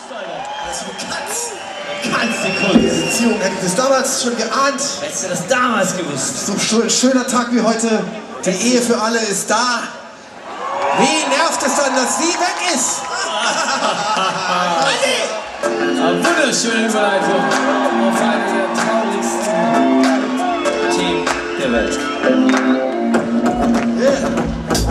Das ist eine Katz. Die Beziehung, hätte ich das damals schon geahnt. Hättest du das damals gewusst? So ein schöner Tag wie heute. Die Ehe für alle ist da. Wie nervt es dann, dass sie weg ist? Eine wunderschöne Überleitung auf eine der traurigsten Themen der Welt. Yeah.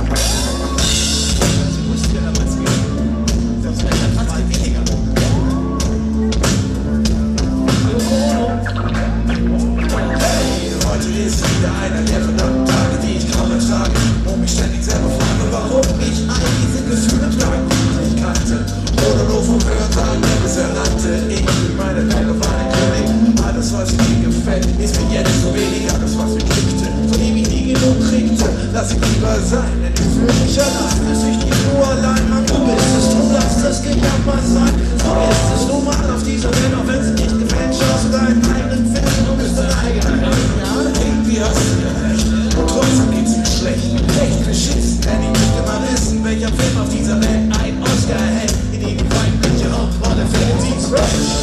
Einer der verdammten Tage, die ich kaum ertrage und mich ständig selber frage, warum ich all diese Gefühle trage, die ich kannte, oder nur vom Hörtragen, bis er nannte. Ich bin meine Welt auf einen König. Alles, was mir gefällt, ist mir jetzt so wenig. Alles, was mir klickte, von dem ich nie genug kriegte, lass ich lieber sein, denn ich fühle mich allein. Bis ich die nur allein, Mann, du bist es, du lass das Gejammer sein. So ist es nun mal auf dieser Welt, auch wenn sie nicht gefällt, schaust du deinen eigenen Film, du bist dein eigener. Irgendwie hast du ja recht, und trotzdem geht's mir schlecht. Echt beschissen, denn ich möchte mal wissen, welcher Film auf dieser Welt einen Oscar erhält. In jedem Fall, welche Hauptrolle findet sie zu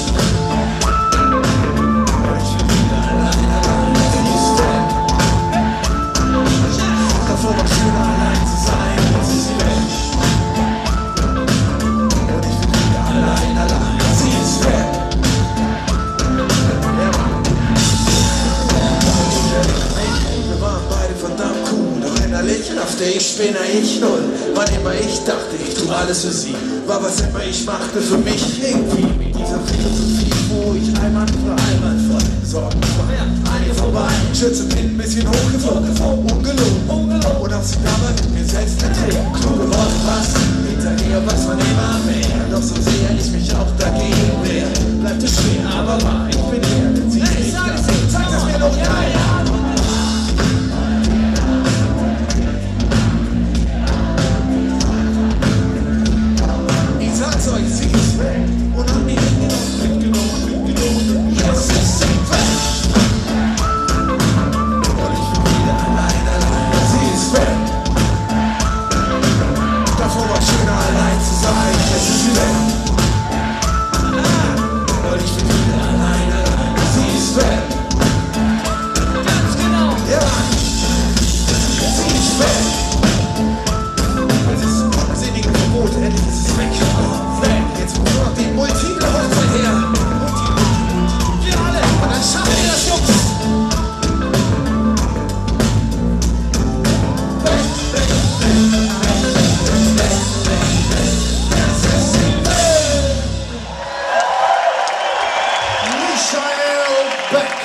davor war schöner allein zu sein, das ist die Welt. Und ich bin wieder allein, sie ist weg. Wir waren beide verdammt cool, doch innerlich raffte ich Spinner, ich null. Wann immer ich dachte, ich tu alles für sie, war was immer ich machte für mich irgendwie. Mit dieser Philosophie, wo ich einmal für einmal voll Sorgen war. An ihr vorbei, Schürze ein bisschen hochgeflogen, ungelogen. Und auch sie dabei mit mir selbst erträgt. Kluge Worte, was hinterher, was man immer mehr. Doch so sehr ich mich auch dagegen wehr, bleibt es schwer, aber wahr, ich bin her, denn sie ist nicht da. Sag es mir doch geil. Ich sag's euch, sie ist weg und hab mich mitgenommen. Jetzt ist sie weg. Und ich bin wieder allein, sie ist weg. Davor war schöner allein zu sein, jetzt ist sie weg. Und ich bin wieder allein, sie ist weg. Ganz genau. Ja, sie ist weg. Es ist ein unsinniges Verbot, endlich ist es weg. Weg, jetzt muss nur noch die multiple Hochzeit her. Wir alle, und dann schaffen wir das, Jungs. Michael Beck.